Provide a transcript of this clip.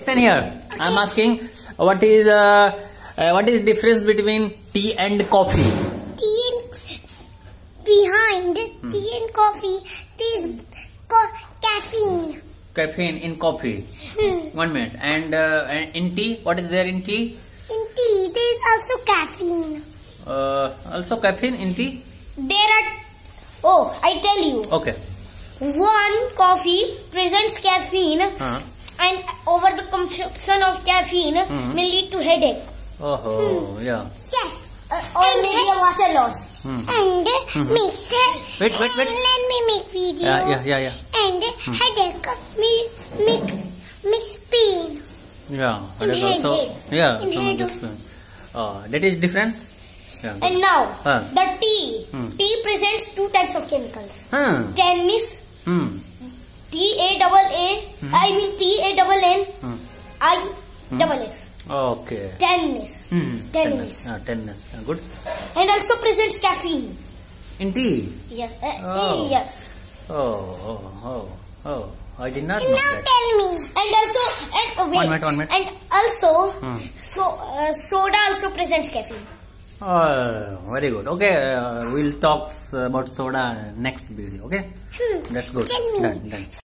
Listen here. Okay. I'm asking what is difference between tea and coffee? Tea and coffee, there is caffeine. Caffeine in coffee. 1 minute. And in tea, what is there in tea? In tea, there is also caffeine. Also caffeine in tea? I tell you. Okay. One coffee presents caffeine, and over the consumption of caffeine may lead to headache. Yeah. Yes. Or maybe a water loss. And makes wait. Let me make video. Yeah. And headache makes pain. Yeah. In head. Yeah. In head. That is difference. Yeah, and now the tea. Tea presents two types of chemicals. Tannins. TANNIS. Okay. Tannins. Tannins. Good. And also presents caffeine. In tea? Yeah. Yes. I did not know that. Tell me. And also, 1 minute. And also, soda also presents caffeine. Very good. Okay, we'll talk about soda next video. Okay, that's good. Tell me. Done.